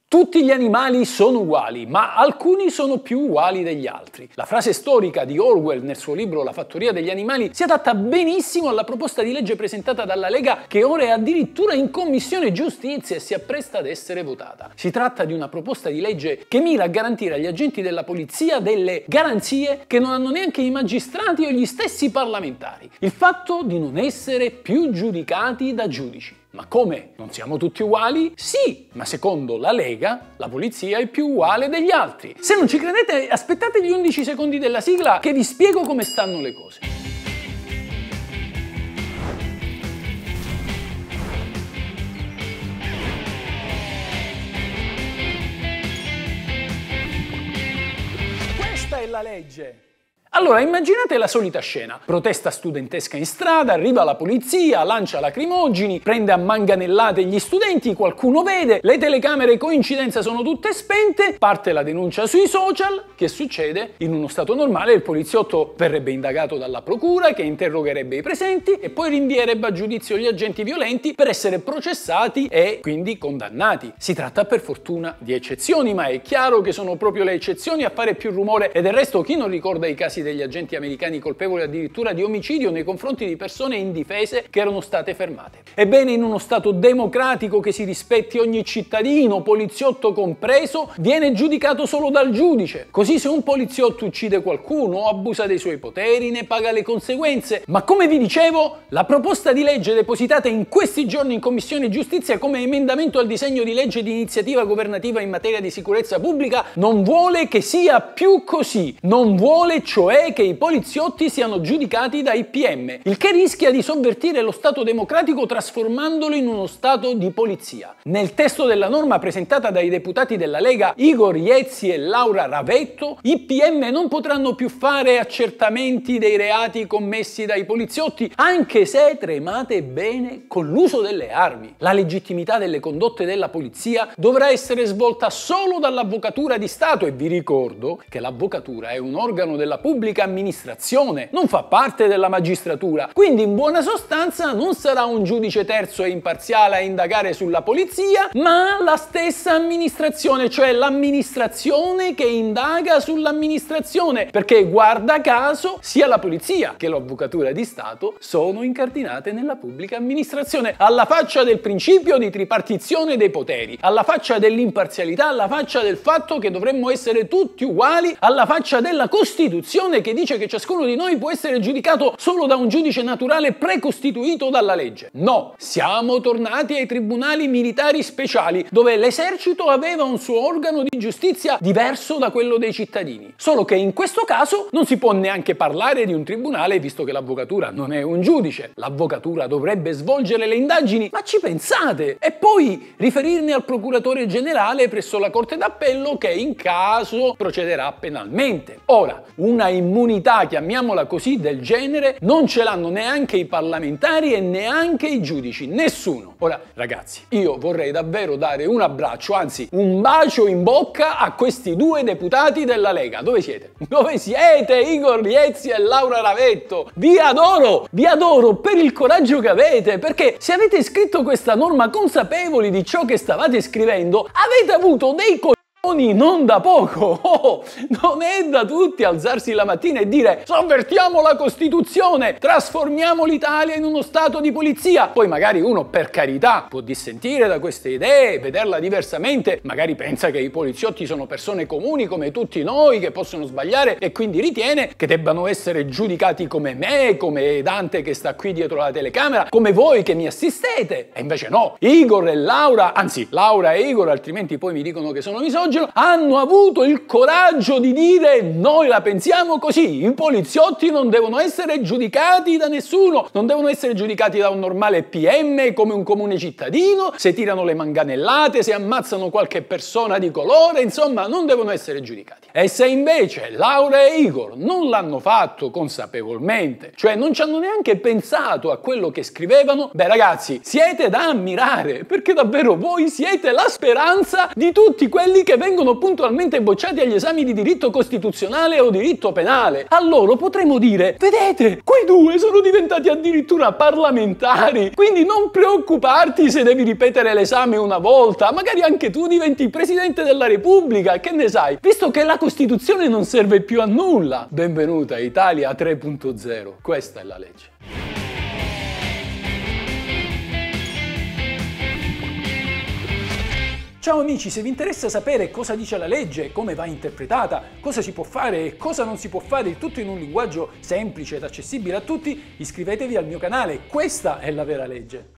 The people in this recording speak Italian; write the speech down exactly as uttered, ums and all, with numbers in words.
Tutti gli animali sono uguali, ma alcuni sono più uguali degli altri. La frase storica di Orwell nel suo libro La fattoria degli animali si adatta benissimo alla proposta di legge presentata dalla Lega, che ora è addirittura in Commissione Giustizia e si appresta ad essere votata. Si tratta di una proposta di legge che mira a garantire agli agenti della polizia delle garanzie che non hanno neanche i magistrati o gli stessi parlamentari. Il fatto di non essere più giudicati da giudici. Ma come? Non siamo tutti uguali? Sì, ma secondo la Lega la polizia è più uguale degli altri. Se non ci credete, aspettate gli undici secondi della sigla che vi spiego come stanno le cose. Questa è la legge. Allora, immaginate la solita scena. Protesta studentesca in strada, arriva la polizia, lancia lacrimogeni, prende a manganellate gli studenti, qualcuno vede, le telecamere coincidenza sono tutte spente, parte la denuncia sui social. Che succede? In uno stato normale il poliziotto verrebbe indagato dalla procura che interrogherebbe i presenti e poi rinvierebbe a giudizio gli agenti violenti per essere processati e quindi condannati. Si tratta per fortuna di eccezioni, ma è chiaro che sono proprio le eccezioni a fare più rumore e del resto chi non ricorda i casi degli agenti americani colpevoli addirittura di omicidio nei confronti di persone indifese che erano state fermate. Ebbene, in uno stato democratico che si rispetti ogni cittadino, poliziotto compreso, viene giudicato solo dal giudice. Così se un poliziotto uccide qualcuno o abusa dei suoi poteri ne paga le conseguenze. Ma come vi dicevo, la proposta di legge depositata in questi giorni in Commissione Giustizia come emendamento al disegno di legge di iniziativa governativa in materia di sicurezza pubblica non vuole che sia più così. Non vuole cioè che i poliziotti siano giudicati dai P M, il che rischia di sovvertire lo Stato democratico trasformandolo in uno Stato di polizia. Nel testo della norma presentata dai deputati della Lega Igor Iezzi e Laura Ravetto, i P M non potranno più fare accertamenti dei reati commessi dai poliziotti, anche se, tremate bene, con l'uso delle armi. La legittimità delle condotte della polizia dovrà essere svolta solo dall'Avvocatura di Stato e vi ricordo che l'Avvocatura è un organo della pubblica amministrazione, non fa parte della magistratura, quindi in buona sostanza non sarà un giudice terzo e imparziale a indagare sulla polizia, ma la stessa amministrazione, cioè l'amministrazione che indaga sull'amministrazione, perché guarda caso sia la polizia che l'Avvocatura di Stato sono incardinate nella pubblica amministrazione, alla faccia del principio di tripartizione dei poteri, alla faccia dell'imparzialità, alla faccia del fatto che dovremmo essere tutti uguali, alla faccia della Costituzione che dice che ciascuno di noi può essere giudicato solo da un giudice naturale precostituito dalla legge. No, siamo tornati ai tribunali militari speciali, dove l'esercito aveva un suo organo di giustizia diverso da quello dei cittadini. Solo che in questo caso non si può neanche parlare di un tribunale, visto che l'avvocatura non è un giudice. L'avvocatura dovrebbe svolgere le indagini, ma ci pensate? E poi riferirne al procuratore generale presso la Corte d'Appello che in caso procederà penalmente. Ora, una immunità, chiamiamola così, del genere non ce l'hanno neanche i parlamentari e neanche i giudici, nessuno. Ora ragazzi, io vorrei davvero dare un abbraccio, anzi un bacio in bocca a questi due deputati della Lega. Dove siete? Dove siete Igor Iezzi e Laura Ravetto? Vi adoro, vi adoro per il coraggio che avete, perché se avete scritto questa norma consapevoli di ciò che stavate scrivendo, avete avuto dei co non da poco. Oh, non è da tutti alzarsi la mattina e dire sovvertiamo la Costituzione, trasformiamo l'Italia in uno stato di polizia. Poi magari uno, per carità, può dissentire da queste idee, vederla diversamente, magari pensa che i poliziotti sono persone comuni come tutti noi, che possono sbagliare e quindi ritiene che debbano essere giudicati come me, come Dante che sta qui dietro la telecamera, come voi che mi assistete. E invece no, Igor e Laura, anzi Laura e Igor, altrimenti poi mi dicono che sono misogini, hanno avuto il coraggio di dire noi la pensiamo così, i poliziotti non devono essere giudicati da nessuno, non devono essere giudicati da un normale P M come un comune cittadino, se tirano le manganellate, se ammazzano qualche persona di colore, insomma non devono essere giudicati. E se invece Laura e Igor non l'hanno fatto consapevolmente, cioè non ci hanno neanche pensato a quello che scrivevano, beh ragazzi, siete da ammirare, perché davvero voi siete la speranza di tutti quelli che vengono puntualmente bocciati agli esami di diritto costituzionale o diritto penale. A loro potremo dire: vedete, quei due sono diventati addirittura parlamentari, quindi non preoccuparti se devi ripetere l'esame una volta, magari anche tu diventi Presidente della Repubblica, che ne sai, visto che la Costituzione non serve più a nulla. Benvenuta Italia tre punto zero, questa è la legge. Ciao amici, se vi interessa sapere cosa dice la legge, come va interpretata, cosa si può fare e cosa non si può fare, il tutto in un linguaggio semplice ed accessibile a tutti, iscrivetevi al mio canale, questa è la vera legge.